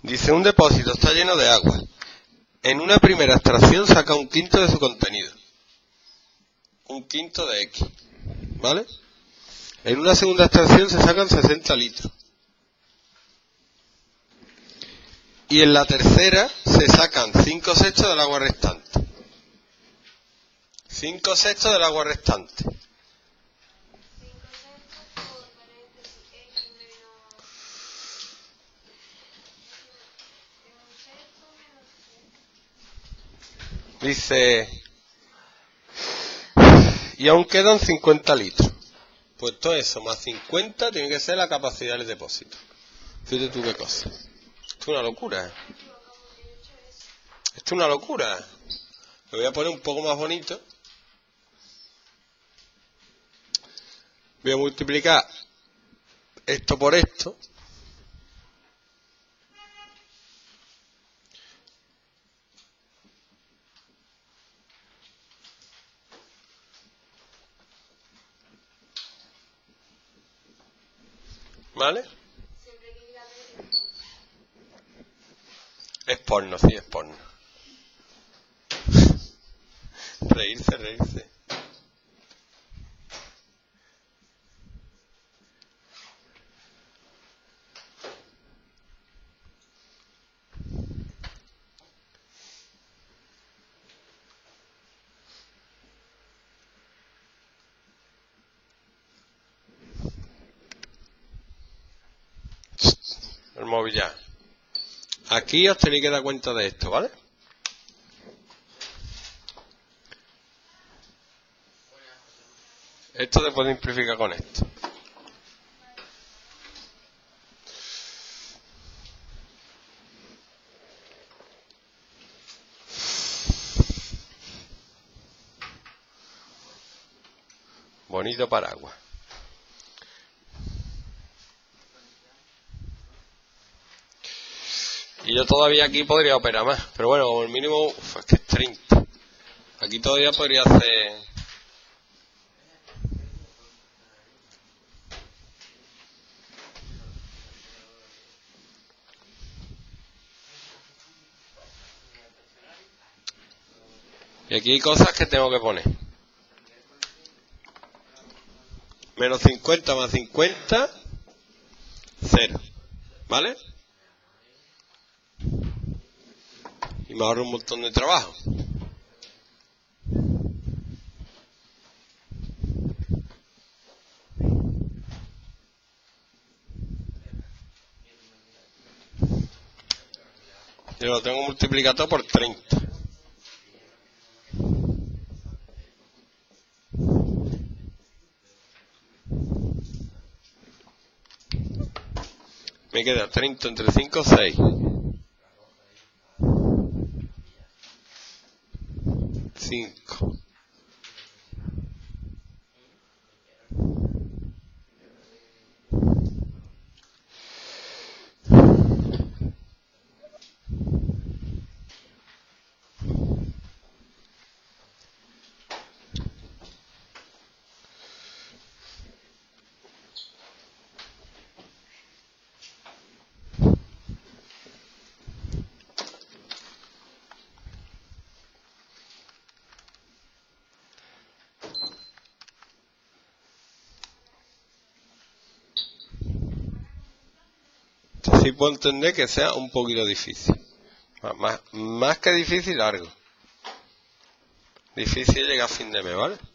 Dice, un depósito está lleno de agua. En una primera extracción saca un quinto de su contenido. Un quinto de X. ¿Vale? En una segunda extracción se sacan 60 litros. Y en la tercera se sacan 5 sextos del agua restante. 5 sextos del agua restante. Dice, y aún quedan 50 litros. Pues todo eso más 50 tiene que ser la capacidad del depósito. Fíjate tú qué cosa. Esto es una locura. Esto es una locura. Lo voy a poner un poco más bonito. Voy a multiplicar esto por esto. ¿Vale? Es porno, sí, es porno. Reírse, reírse. El móvil ya. Aquí os tenéis que dar cuenta de esto, ¿vale? Esto se puede simplificar con esto. Bonito paraguas. Y yo todavía aquí podría operar más. Pero bueno, como el mínimo, es que es 30. Aquí todavía podría hacer... Y aquí hay cosas que tengo que poner. Menos 50 más 50, 0. ¿Vale? Y me ahorro un montón de trabajo. Yo lo tengo multiplicado por 30. Me queda 30 entre 5, 6. 5. Sí puedo entender que sea un poquito difícil. Más que difícil, largo. Difícil llegar a fin de mes, ¿vale?